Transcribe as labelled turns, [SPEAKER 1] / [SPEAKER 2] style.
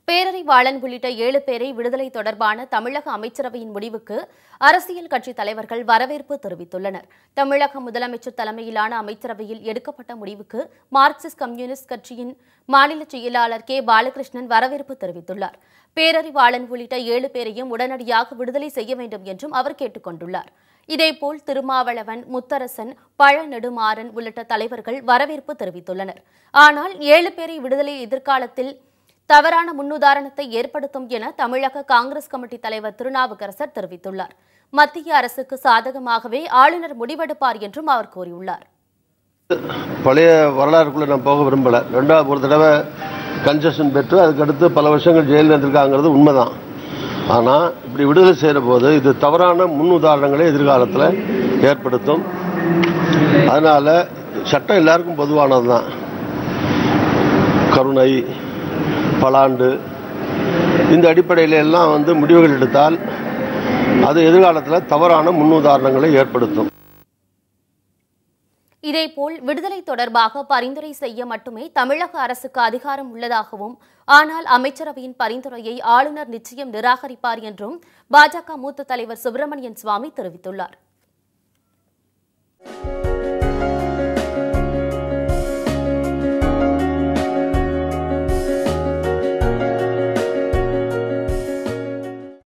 [SPEAKER 1] பேரறிவாளன் உள்ளிட்ட 7 பேரை விடுதலை தொடர்பான தமிழக அமைச்சரவையின் முடிவுக்கு அரசியல் கட்சித் தலைவர்கள் வரவேற்பு தெரிவித்துள்ளனர். தமிழக முதலமைச்சர் தலைமையிலான அமைச்சரவையில் எடுக்கப்பட்ட முடிவுக்கு மார்க்சிஸ்ட் கம்யூனிஸ்ட் கட்சியின் மாநில செயலாளர் கே. பாலகிருஷ்ணன் வரவேற்பு தெரிவித்துள்ளார். பேரறிவாளன் உள்ளிட்ட 7 பேரையும் உடனடியாக விடுதலை செய்ய வேண்டும் என்றும் அவர் கேட்டுக் கொண்டுள்ளார். இதேபோல் திருமாவளவன், முத்தரசன், பழநெடுமாறன் உள்ளிட்ட தலைவர்கள் வரவேற்பு தெரிவித்துள்ளனர். ஆனால் 7 பேரை விடுதலை எதிர்காலத்தில் தவறான முன்னுதாரணத்தை ஏற்படுத்தும் என தமிழக காங்கிரஸ் கமிட்டி தலைவர் திருநாவுக்கரசர் தெரிவித்துள்ளார். மத்திய அரசுக்கு சாதகமாகவே ஆளுநர் முடிவெடுப்பார் என்றும் அவர் கூறியுள்ளார்.
[SPEAKER 2] பழைய வரலாறுக்குள்ள நான் போக விரும்பல. ரெண்டாவது ஒரு தடவை கன்செஷன் பெற்று அதுக்கடுத்து பல வருஷங்கள் ஜெயிலில் இருந்திருக்காங்கிறது உண்மைதான். ஆனால் இப்படி விடுதலை செய்கிற போது இது தவறான முன் உதாரணங்களை எதிர்காலத்தில் ஏற்படுத்தும். அதனால் சட்டம் எல்லாருக்கும் பொதுவானது தான். கருணை, பலாண்டு, இந்த அடிப்படையில் எல்லாம் முடிவுகள் எடுத்தால் அது எதிர்காலத்தில் தவறான முன்னுதாரணங்களை ஏற்படுத்தும்.
[SPEAKER 1] இதேபோல் விடுதலை தொடர்பாக பரிந்துரை செய்ய மட்டுமே தமிழக அரசுக்கு அதிகாரம் உள்ளதாகவும், ஆனால் அமைச்சரவையின் பரிந்துரையை ஆளுநர் நிச்சயம் நிராகரிப்பார் என்றும் பாஜக மூத்த தலைவர் சுப்பிரமணியன் சுவாமி தெரிவித்துள்ளார்.